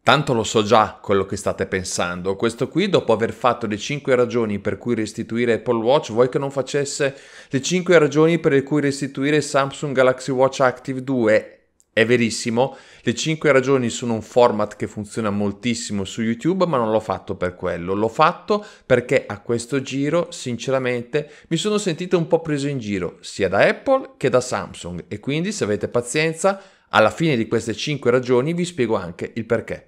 Tanto lo so già quello che state pensando. Questo qui, dopo aver fatto le 5 ragioni per cui restituire Apple Watch, vuoi che non facesse le 5 ragioni per cui restituire Samsung Galaxy Watch Active 2? È verissimo, le 5 ragioni sono un format che funziona moltissimo su YouTube, ma non l'ho fatto per quello. L'ho fatto perché a questo giro, sinceramente, mi sono sentito un po' preso in giro, sia da Apple che da Samsung. E quindi, se avete pazienza, alla fine di queste 5 ragioni vi spiego anche il perché.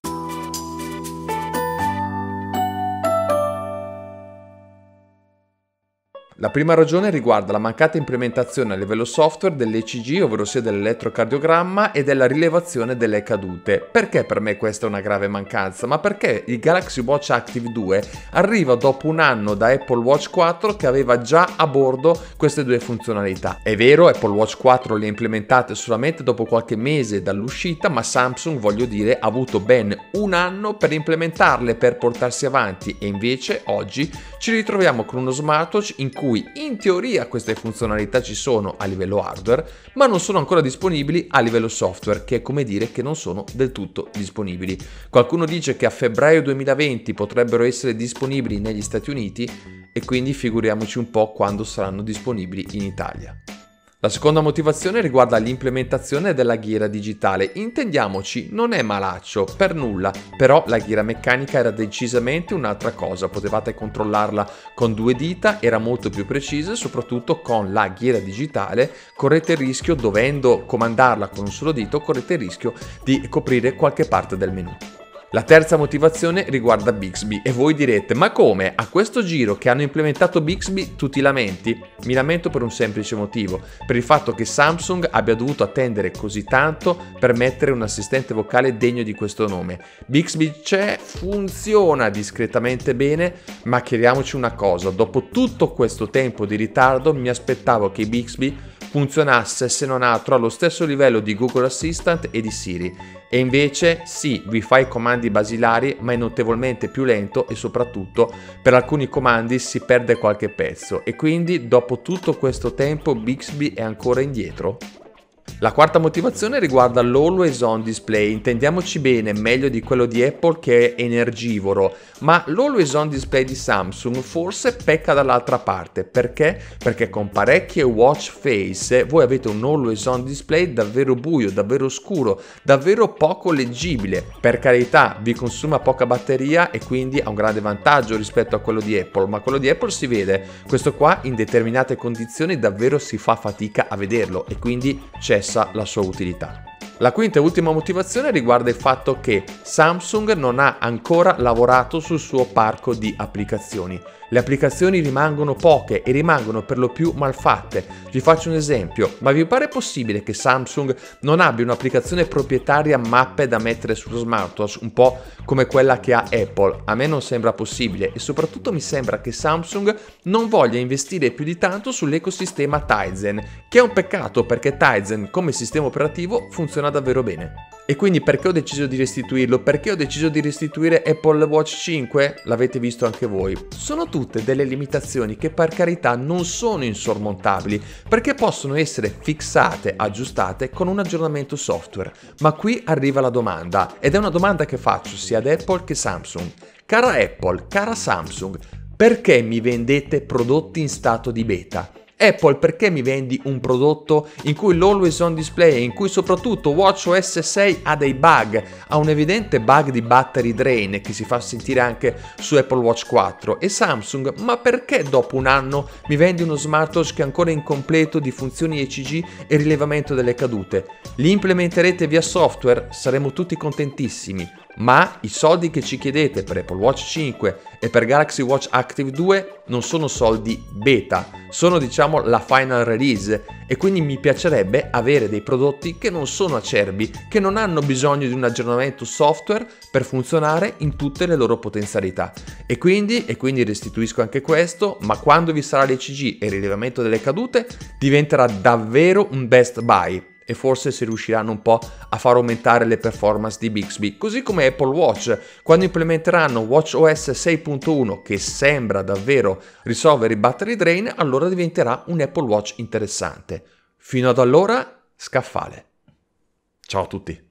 La prima ragione riguarda la mancata implementazione a livello software dell'ECG, ovvero sia dell'elettrocardiogramma e della rilevazione delle cadute. Perché per me questa è una grave mancanza? Ma perché il Galaxy Watch Active 2 arriva dopo un anno da Apple Watch 4 che aveva già a bordo queste due funzionalità. È vero, Apple Watch 4 le ha implementate solamente dopo qualche mese dall'uscita, ma Samsung, voglio dire, ha avuto ben un anno per implementarle, per portarsi avanti, e invece oggi ci ritroviamo con uno smartwatch in cui in teoria queste funzionalità ci sono a livello hardware, ma non sono ancora disponibili a livello software, che è come dire che non sono del tutto disponibili. Qualcuno dice che a febbraio 2020 potrebbero essere disponibili negli Stati Uniti, e quindi figuriamoci un po' quando saranno disponibili in Italia. La seconda motivazione riguarda l'implementazione della ghiera digitale. Intendiamoci, non è malaccio, per nulla, però la ghiera meccanica era decisamente un'altra cosa. Potevate controllarla con 2 dita, era molto più precisa, e soprattutto con la ghiera digitale correte il rischio, dovendo comandarla con un solo dito, correte il rischio di coprire qualche parte del menu. La terza motivazione riguarda Bixby, e voi direte: ma come? A questo giro che hanno implementato Bixby tu ti lamenti? Mi lamento per un semplice motivo, per il fatto che Samsung abbia dovuto attendere così tanto per mettere un assistente vocale degno di questo nome. Bixby c'è, funziona discretamente bene, ma chiariamoci una cosa: dopo tutto questo tempo di ritardo mi aspettavo che Bixby funzionasse se non altro allo stesso livello di Google Assistant e di Siri. E invece sì, vi fa i comandi basilari, ma è notevolmente più lento e soprattutto per alcuni comandi si perde qualche pezzo, e quindi dopo tutto questo tempo Bixby è ancora indietro. La quarta motivazione riguarda l'Always On Display. Intendiamoci bene, meglio di quello di Apple che è energivoro, ma l'Always On Display di Samsung forse pecca dall'altra parte. Perché? Perché con parecchie watch face voi avete un Always On Display davvero buio, davvero scuro, davvero poco leggibile. Per carità, vi consuma poca batteria e quindi ha un grande vantaggio rispetto a quello di Apple, ma quello di Apple si vede. Questo qua in determinate condizioni davvero si fa fatica a vederlo, e quindi cessa la sua utilità. La quinta e ultima motivazione riguarda il fatto che Samsung non ha ancora lavorato sul suo parco di applicazioni. Le applicazioni rimangono poche e rimangono per lo più malfatte. Vi faccio un esempio: ma vi pare possibile che Samsung non abbia un'applicazione proprietaria mappe da mettere sullo smartwatch, un po' come quella che ha Apple? A me non sembra possibile, e soprattutto mi sembra che Samsung non voglia investire più di tanto sull'ecosistema Tizen, che è un peccato perché Tizen come sistema operativo funziona davvero bene. E quindi perché ho deciso di restituirlo? Perché ho deciso di restituire Apple Watch 5? L'avete visto anche voi. Sono tutte delle limitazioni che per carità non sono insormontabili, perché possono essere fissate, aggiustate con un aggiornamento software. Ma qui arriva la domanda, ed è una domanda che faccio sia ad Apple che Samsung. Cara Apple, cara Samsung, perché mi vendete prodotti in stato di beta? Apple, perché mi vendi un prodotto in cui l'Always On Display, in cui soprattutto WatchOS 6 ha dei bug, ha un evidente bug di battery drain che si fa sentire anche su Apple Watch 4, e Samsung, ma perché dopo un anno mi vendi uno smartwatch che è ancora incompleto di funzioni ECG e rilevamento delle cadute? Li implementerete via software? Saremo tutti contentissimi. Ma i soldi che ci chiedete per Apple Watch 5 e per Galaxy Watch Active 2 non sono soldi beta, sono diciamo la final release, e quindi mi piacerebbe avere dei prodotti che non sono acerbi, che non hanno bisogno di un aggiornamento software per funzionare in tutte le loro potenzialità. E quindi restituisco anche questo, ma quando vi sarà l'ECG e il rilevamento delle cadute diventerà davvero un best buy. E forse si riusciranno un po' a far aumentare le performance di Bixby, così come Apple Watch. Quando implementeranno WatchOS 6.1, che sembra davvero risolvere i battery drain, allora diventerà un Apple Watch interessante. Fino ad allora, scaffale. Ciao a tutti.